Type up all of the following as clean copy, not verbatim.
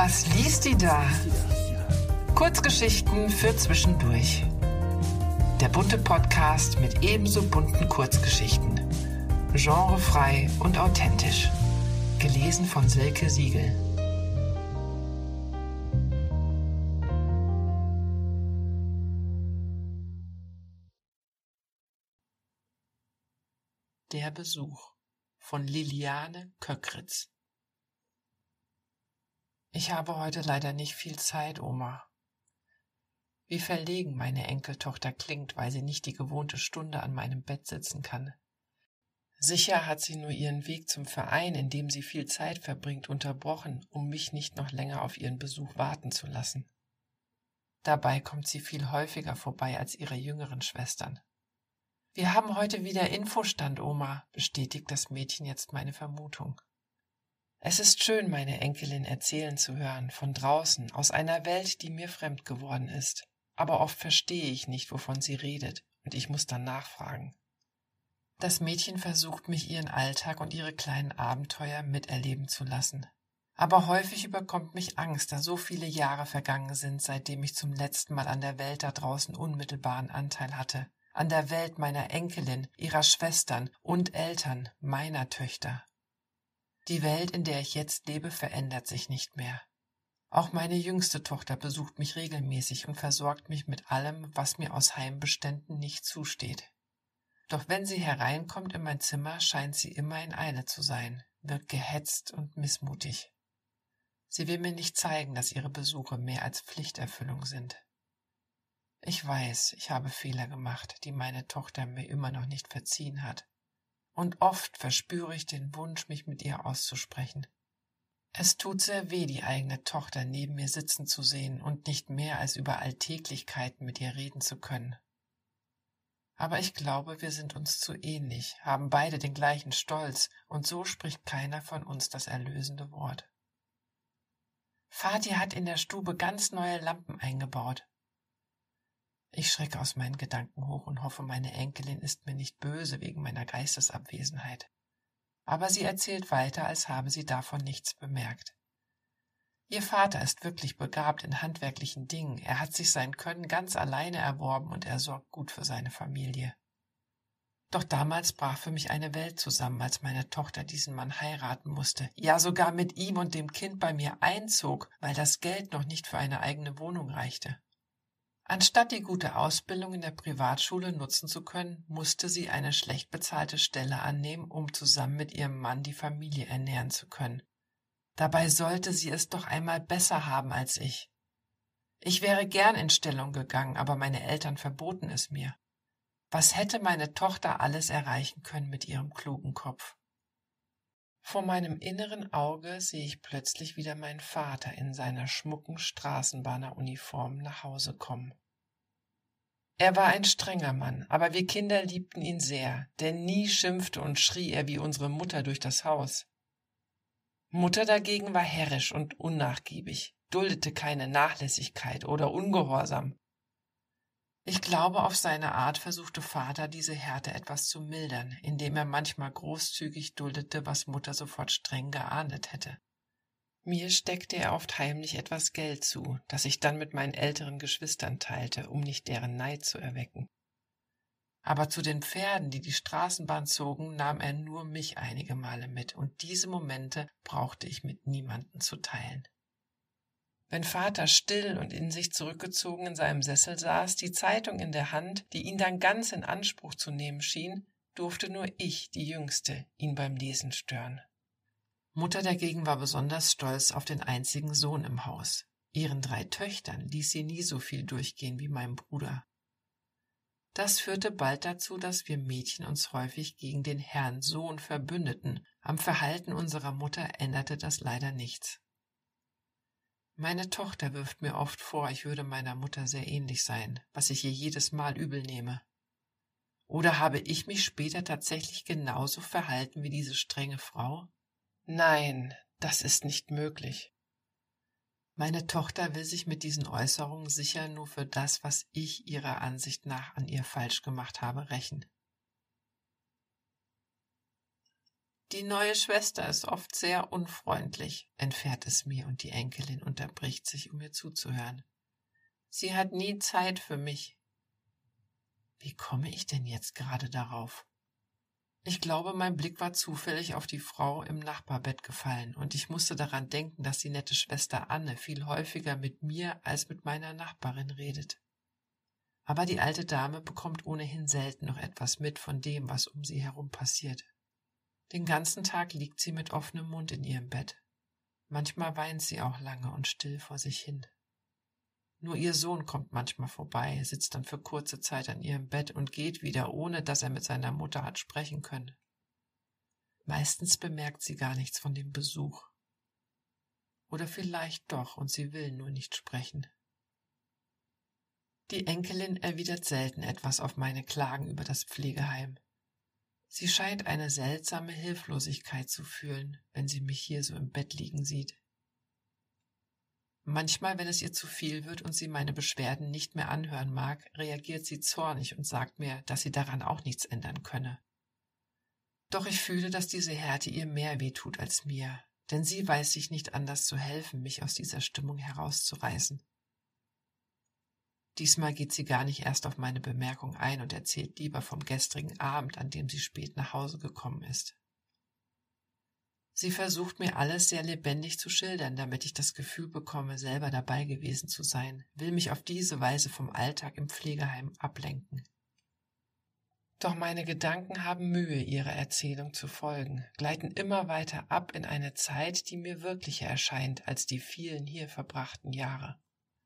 Was liest die da? Kurzgeschichten für zwischendurch. Der bunte Podcast mit ebenso bunten Kurzgeschichten. Genrefrei und authentisch. Gelesen von Silke Siegel. Der Besuch von Liliane Köckritz. Ich habe heute leider nicht viel Zeit, Oma. Wie verlegen meine Enkeltochter klingt, weil sie nicht die gewohnte Stunde an meinem Bett sitzen kann. Sicher hat sie nur ihren Weg zum Verein, in dem sie viel Zeit verbringt, unterbrochen, um mich nicht noch länger auf ihren Besuch warten zu lassen. Dabei kommt sie viel häufiger vorbei als ihre jüngeren Schwestern. Wir haben heute wieder Infostand, Oma, bestätigt das Mädchen jetzt meine Vermutung. Es ist schön, meine Enkelin erzählen zu hören, von draußen, aus einer Welt, die mir fremd geworden ist. Aber oft verstehe ich nicht, wovon sie redet, und ich muss dann nachfragen. Das Mädchen versucht, mich ihren Alltag und ihre kleinen Abenteuer miterleben zu lassen. Aber häufig überkommt mich Angst, da so viele Jahre vergangen sind, seitdem ich zum letzten Mal an der Welt da draußen unmittelbaren Anteil hatte. An der Welt meiner Enkelin, ihrer Schwestern und Eltern, meiner Töchter. Die Welt, in der ich jetzt lebe, verändert sich nicht mehr. Auch meine jüngste Tochter besucht mich regelmäßig und versorgt mich mit allem, was mir aus Heimbeständen nicht zusteht. Doch wenn sie hereinkommt in mein Zimmer, scheint sie immer in Eile zu sein, wirkt gehetzt und missmutig. Sie will mir nicht zeigen, dass ihre Besuche mehr als Pflichterfüllung sind. Ich weiß, ich habe Fehler gemacht, die meine Tochter mir immer noch nicht verziehen hat. Und oft verspüre ich den Wunsch, mich mit ihr auszusprechen. Es tut sehr weh, die eigene Tochter neben mir sitzen zu sehen und nicht mehr als über Alltäglichkeiten mit ihr reden zu können. Aber ich glaube, wir sind uns zu ähnlich, haben beide den gleichen Stolz, und so spricht keiner von uns das erlösende Wort. Vati hat in der Stube ganz neue Lampen eingebaut. Ich schrecke aus meinen Gedanken hoch und hoffe, meine Enkelin ist mir nicht böse wegen meiner Geistesabwesenheit. Aber sie erzählt weiter, als habe sie davon nichts bemerkt. Ihr Vater ist wirklich begabt in handwerklichen Dingen. Er hat sich sein Können ganz alleine erworben und er sorgt gut für seine Familie. Doch damals brach für mich eine Welt zusammen, als meine Tochter diesen Mann heiraten musste. Ja, sogar mit ihm und dem Kind bei mir einzog, weil das Geld noch nicht für eine eigene Wohnung reichte. Anstatt die gute Ausbildung in der Privatschule nutzen zu können, musste sie eine schlecht bezahlte Stelle annehmen, um zusammen mit ihrem Mann die Familie ernähren zu können. Dabei sollte sie es doch einmal besser haben als ich. Ich wäre gern in Stellung gegangen, aber meine Eltern verboten es mir. Was hätte meine Tochter alles erreichen können mit ihrem klugen Kopf? Vor meinem inneren Auge sehe ich plötzlich wieder meinen Vater in seiner schmucken Straßenbahneruniform nach Hause kommen. Er war ein strenger Mann, aber wir Kinder liebten ihn sehr, denn nie schimpfte und schrie er wie unsere Mutter durch das Haus. Mutter dagegen war herrisch und unnachgiebig, duldete keine Nachlässigkeit oder Ungehorsam. Ich glaube, auf seine Art versuchte Vater, diese Härte etwas zu mildern, indem er manchmal großzügig duldete, was Mutter sofort streng geahndet hätte. Mir steckte er oft heimlich etwas Geld zu, das ich dann mit meinen älteren Geschwistern teilte, um nicht deren Neid zu erwecken. Aber zu den Pferden, die die Straßenbahn zogen, nahm er nur mich einige Male mit, und diese Momente brauchte ich mit niemandem zu teilen. Wenn Vater still und in sich zurückgezogen in seinem Sessel saß, die Zeitung in der Hand, die ihn dann ganz in Anspruch zu nehmen schien, durfte nur ich, die Jüngste, ihn beim Lesen stören. Mutter dagegen war besonders stolz auf den einzigen Sohn im Haus. Ihren 3 Töchtern ließ sie nie so viel durchgehen wie meinem Bruder. Das führte bald dazu, dass wir Mädchen uns häufig gegen den Herrn Sohn verbündeten. Am Verhalten unserer Mutter änderte das leider nichts. Meine Tochter wirft mir oft vor, ich würde meiner Mutter sehr ähnlich sein, was ich ihr jedes Mal übel nehme. Oder habe ich mich später tatsächlich genauso verhalten wie diese strenge Frau? Nein, das ist nicht möglich. Meine Tochter will sich mit diesen Äußerungen sicher nur für das, was ich ihrer Ansicht nach an ihr falsch gemacht habe, rächen. Die neue Schwester ist oft sehr unfreundlich, entfährt es mir und die Enkelin unterbricht sich, um mir zuzuhören. Sie hat nie Zeit für mich. Wie komme ich denn jetzt gerade darauf? Ich glaube, mein Blick war zufällig auf die Frau im Nachbarbett gefallen und ich musste daran denken, dass die nette Schwester Anne viel häufiger mit mir als mit meiner Nachbarin redet. Aber die alte Dame bekommt ohnehin selten noch etwas mit von dem, was um sie herum passiert. Den ganzen Tag liegt sie mit offenem Mund in ihrem Bett. Manchmal weint sie auch lange und still vor sich hin. Nur ihr Sohn kommt manchmal vorbei, sitzt dann für kurze Zeit an ihrem Bett und geht wieder, ohne dass er mit seiner Mutter hat sprechen können. Meistens bemerkt sie gar nichts von dem Besuch. Oder vielleicht doch, und sie will nur nicht sprechen. Die Enkelin erwidert selten etwas auf meine Klagen über das Pflegeheim. Sie scheint eine seltsame Hilflosigkeit zu fühlen, wenn sie mich hier so im Bett liegen sieht. Manchmal, wenn es ihr zu viel wird und sie meine Beschwerden nicht mehr anhören mag, reagiert sie zornig und sagt mir, dass sie daran auch nichts ändern könne. Doch ich fühle, dass diese Härte ihr mehr wehtut als mir, denn sie weiß sich nicht anders zu helfen, mich aus dieser Stimmung herauszureißen. Diesmal geht sie gar nicht erst auf meine Bemerkung ein und erzählt lieber vom gestrigen Abend, an dem sie spät nach Hause gekommen ist. Sie versucht mir alles sehr lebendig zu schildern, damit ich das Gefühl bekomme, selber dabei gewesen zu sein, will mich auf diese Weise vom Alltag im Pflegeheim ablenken. Doch meine Gedanken haben Mühe, ihrer Erzählung zu folgen, gleiten immer weiter ab in eine Zeit, die mir wirklicher erscheint als die vielen hier verbrachten Jahre.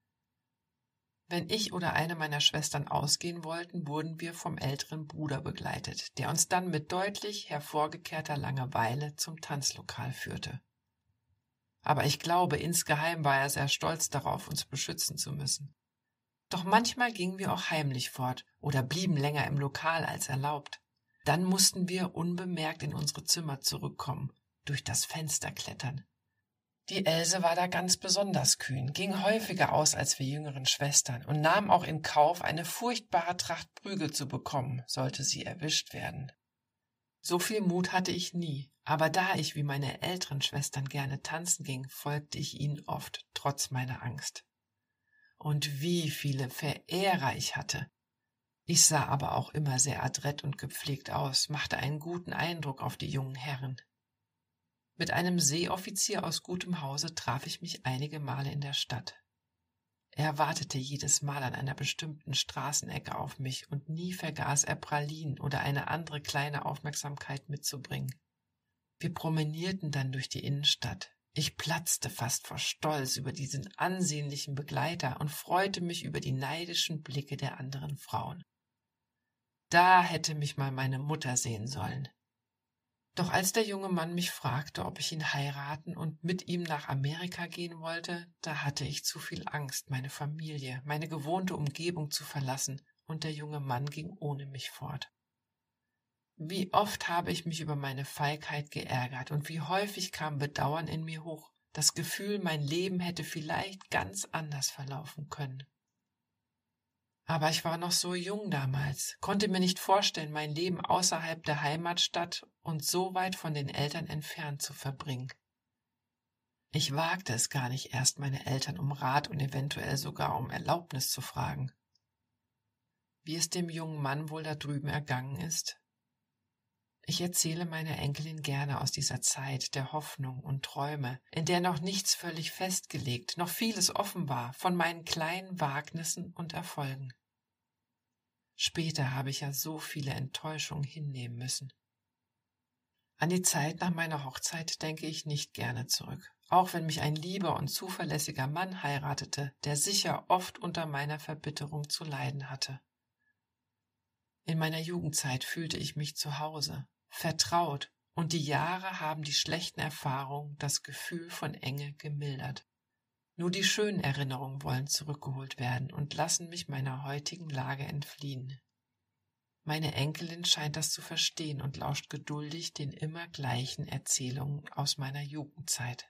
Wenn ich oder eine meiner Schwestern ausgehen wollten, wurden wir vom älteren Bruder begleitet, der uns dann mit deutlich hervorgekehrter Langeweile zum Tanzlokal führte. Aber ich glaube, insgeheim war er sehr stolz darauf, uns beschützen zu müssen. Doch manchmal gingen wir auch heimlich fort oder blieben länger im Lokal als erlaubt. Dann mussten wir unbemerkt in unsere Zimmer zurückkommen, durch das Fenster klettern. Die Else war da ganz besonders kühn, ging häufiger aus als wir jüngeren Schwestern und nahm auch in Kauf, eine furchtbare Tracht Prügel zu bekommen, sollte sie erwischt werden. So viel Mut hatte ich nie, aber da ich wie meine älteren Schwestern gerne tanzen ging, folgte ich ihnen oft, trotz meiner Angst. Und wie viele Verehrer ich hatte! Ich sah aber auch immer sehr adrett und gepflegt aus, machte einen guten Eindruck auf die jungen Herren. Mit einem Seeoffizier aus gutem Hause traf ich mich einige Male in der Stadt. Er wartete jedes Mal an einer bestimmten Straßenecke auf mich und nie vergaß er Pralinen oder eine andere kleine Aufmerksamkeit mitzubringen. Wir promenierten dann durch die Innenstadt. Ich platzte fast vor Stolz über diesen ansehnlichen Begleiter und freute mich über die neidischen Blicke der anderen Frauen. Da hätte mich mal meine Mutter sehen sollen. Doch als der junge Mann mich fragte, ob ich ihn heiraten und mit ihm nach Amerika gehen wollte, da hatte ich zu viel Angst, meine Familie, meine gewohnte Umgebung zu verlassen, und der junge Mann ging ohne mich fort. Wie oft habe ich mich über meine Feigheit geärgert und wie häufig kam Bedauern in mir hoch, das Gefühl, mein Leben hätte vielleicht ganz anders verlaufen können. Aber ich war noch so jung damals, konnte mir nicht vorstellen, mein Leben außerhalb der Heimatstadt und so weit von den Eltern entfernt zu verbringen. Ich wagte es gar nicht erst, meine Eltern um Rat und eventuell sogar um Erlaubnis zu fragen. Wie es dem jungen Mann wohl da drüben ergangen ist? Ich erzähle meiner Enkelin gerne aus dieser Zeit der Hoffnung und Träume, in der noch nichts völlig festgelegt, noch vieles offen war, von meinen kleinen Wagnissen und Erfolgen. Später habe ich ja so viele Enttäuschungen hinnehmen müssen. An die Zeit nach meiner Hochzeit denke ich nicht gerne zurück, auch wenn mich ein lieber und zuverlässiger Mann heiratete, der sicher oft unter meiner Verbitterung zu leiden hatte. In meiner Jugendzeit fühlte ich mich zu Hause, vertraut, und die Jahre haben die schlechten Erfahrungen, das Gefühl von Enge gemildert. Nur die schönen Erinnerungen wollen zurückgeholt werden und lassen mich meiner heutigen Lage entfliehen. Meine Enkelin scheint das zu verstehen und lauscht geduldig den immer gleichen Erzählungen aus meiner Jugendzeit.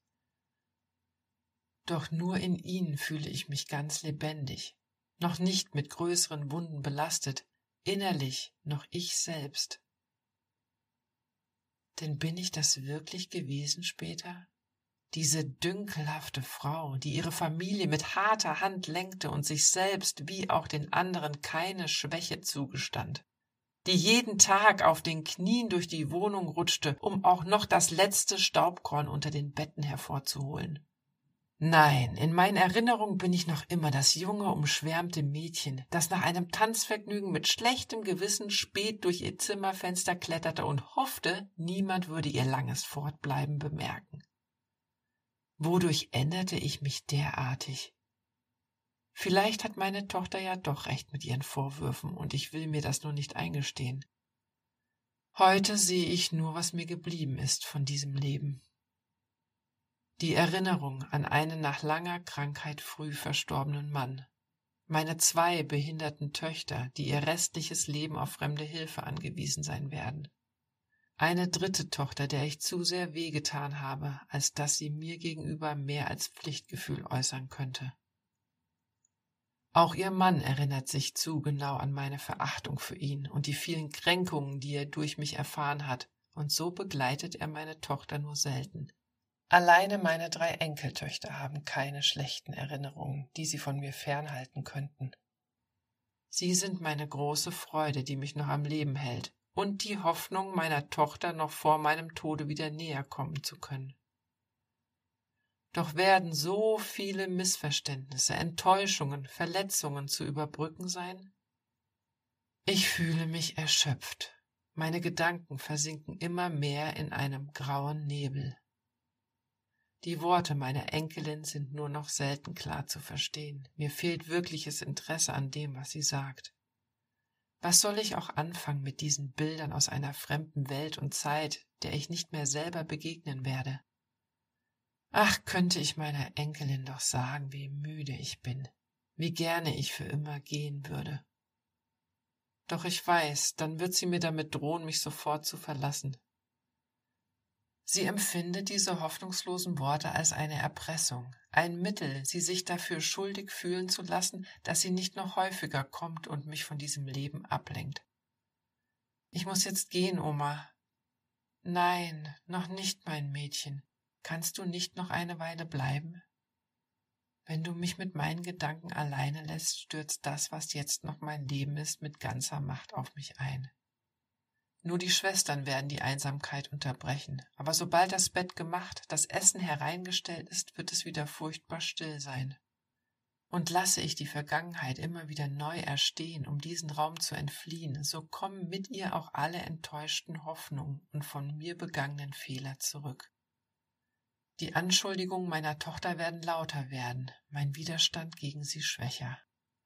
Doch nur in ihnen fühle ich mich ganz lebendig, noch nicht mit größeren Wunden belastet, innerlich noch ich selbst. Denn bin ich das wirklich gewesen später? Diese dünkelhafte Frau, die ihre Familie mit harter Hand lenkte und sich selbst wie auch den anderen keine Schwäche zugestand, die jeden Tag auf den Knien durch die Wohnung rutschte, um auch noch das letzte Staubkorn unter den Betten hervorzuholen. Nein, in meinen Erinnerungen bin ich noch immer das junge, umschwärmte Mädchen, das nach einem Tanzvergnügen mit schlechtem Gewissen spät durch ihr Zimmerfenster kletterte und hoffte, niemand würde ihr langes Fortbleiben bemerken. Wodurch änderte ich mich derartig? Vielleicht hat meine Tochter ja doch recht mit ihren Vorwürfen, und ich will mir das nur nicht eingestehen. Heute sehe ich nur, was mir geblieben ist von diesem Leben. Die Erinnerung an einen nach langer Krankheit früh verstorbenen Mann, meine 2 behinderten Töchter, die ihr restliches Leben auf fremde Hilfe angewiesen sein werden, eine 3. Tochter, der ich zu sehr wehgetan habe, als dass sie mir gegenüber mehr als Pflichtgefühl äußern könnte. Auch ihr Mann erinnert sich zu genau an meine Verachtung für ihn und die vielen Kränkungen, die er durch mich erfahren hat, und so begleitet er meine Tochter nur selten. Alleine meine 3 Enkeltöchter haben keine schlechten Erinnerungen, die sie von mir fernhalten könnten. Sie sind meine große Freude, die mich noch am Leben hält, und die Hoffnung, meiner Tochter noch vor meinem Tode wieder näher kommen zu können. Doch werden so viele Missverständnisse, Enttäuschungen, Verletzungen zu überbrücken sein? Ich fühle mich erschöpft. Meine Gedanken versinken immer mehr in einem grauen Nebel. Die Worte meiner Enkelin sind nur noch selten klar zu verstehen. Mir fehlt wirkliches Interesse an dem, was sie sagt. Was soll ich auch anfangen mit diesen Bildern aus einer fremden Welt und Zeit, der ich nicht mehr selber begegnen werde? Ach, könnte ich meiner Enkelin doch sagen, wie müde ich bin, wie gerne ich für immer gehen würde. Doch ich weiß, dann wird sie mir damit drohen, mich sofort zu verlassen. Sie empfindet diese hoffnungslosen Worte als eine Erpressung, ein Mittel, sie sich dafür schuldig fühlen zu lassen, dass sie nicht noch häufiger kommt und mich von diesem Leben ablenkt. Ich muss jetzt gehen, Oma. Nein, noch nicht, mein Mädchen. Kannst du nicht noch eine Weile bleiben? Wenn du mich mit meinen Gedanken alleine lässt, stürzt das, was jetzt noch mein Leben ist, mit ganzer Macht auf mich ein. Nur die Schwestern werden die Einsamkeit unterbrechen, aber sobald das Bett gemacht, das Essen hereingestellt ist, wird es wieder furchtbar still sein. Und lasse ich die Vergangenheit immer wieder neu erstehen, um diesen Raum zu entfliehen, so kommen mit ihr auch alle enttäuschten Hoffnungen und von mir begangenen Fehler zurück. Die Anschuldigungen meiner Tochter werden lauter werden, mein Widerstand gegen sie schwächer.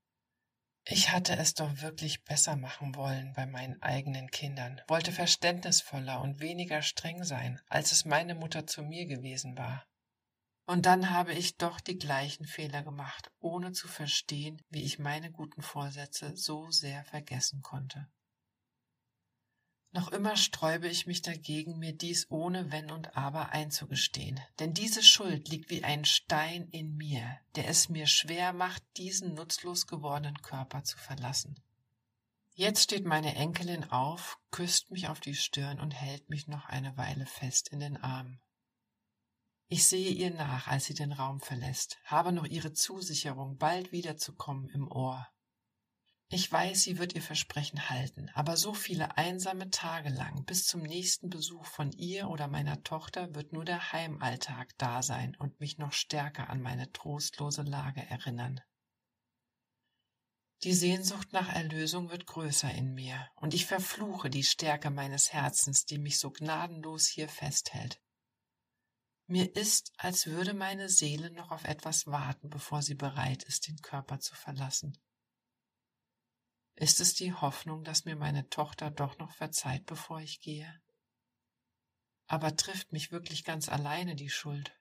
Ich hatte es doch wirklich besser machen wollen bei meinen eigenen Kindern, wollte verständnisvoller und weniger streng sein, als es meine Mutter zu mir gewesen war. Und dann habe ich doch die gleichen Fehler gemacht, ohne zu verstehen, wie ich meine guten Vorsätze so sehr vergessen konnte. Noch immer sträube ich mich dagegen, mir dies ohne Wenn und Aber einzugestehen, denn diese Schuld liegt wie ein Stein in mir, der es mir schwer macht, diesen nutzlos gewordenen Körper zu verlassen. Jetzt steht meine Enkelin auf, küsst mich auf die Stirn und hält mich noch eine Weile fest in den Armen. Ich sehe ihr nach, als sie den Raum verlässt, habe noch ihre Zusicherung, bald wiederzukommen, im Ohr. Ich weiß, sie wird ihr Versprechen halten, aber so viele einsame Tage lang bis zum nächsten Besuch von ihr oder meiner Tochter wird nur der Heimalltag da sein und mich noch stärker an meine trostlose Lage erinnern. Die Sehnsucht nach Erlösung wird größer in mir, und ich verfluche die Stärke meines Herzens, die mich so gnadenlos hier festhält. Mir ist, als würde meine Seele noch auf etwas warten, bevor sie bereit ist, den Körper zu verlassen. Ist es die Hoffnung, dass mir meine Tochter doch noch verzeiht, bevor ich gehe? Aber trifft mich wirklich ganz alleine die Schuld?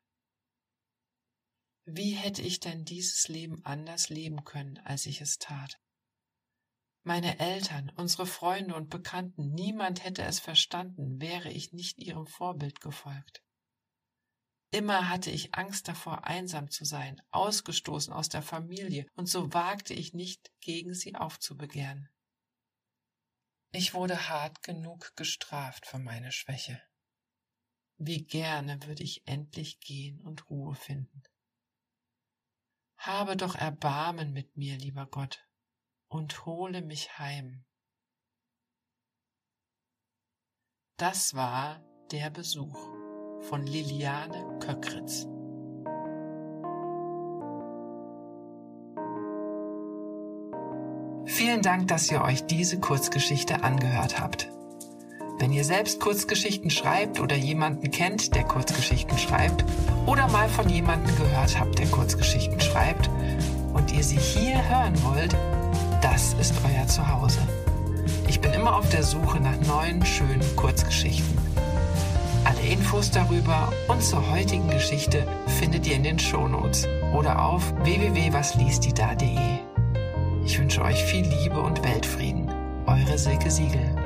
Wie hätte ich denn dieses Leben anders leben können, als ich es tat? Meine Eltern, unsere Freunde und Bekannten, niemand hätte es verstanden, wäre ich nicht ihrem Vorbild gefolgt. Immer hatte ich Angst davor, einsam zu sein, ausgestoßen aus der Familie, und so wagte ich nicht, gegen sie aufzubegehren. Ich wurde hart genug gestraft für meine Schwäche. Wie gerne würde ich endlich gehen und Ruhe finden. Habe doch Erbarmen mit mir, lieber Gott, und hole mich heim. Das war der Besuch von Liliane Köckritz. Vielen Dank, dass ihr euch diese Kurzgeschichte angehört habt. Wenn ihr selbst Kurzgeschichten schreibt oder jemanden kennt, der Kurzgeschichten schreibt, oder mal von jemandem gehört habt, der Kurzgeschichten schreibt, und ihr sie hier hören wollt, das ist euer Zuhause. Ich bin immer auf der Suche nach neuen, schönen Kurzgeschichten. Alle Infos darüber und zur heutigen Geschichte findet ihr in den Shownotes oder auf www.wasliestida.de. Ich wünsche euch viel Liebe und Weltfrieden. Eure Silke Siegel.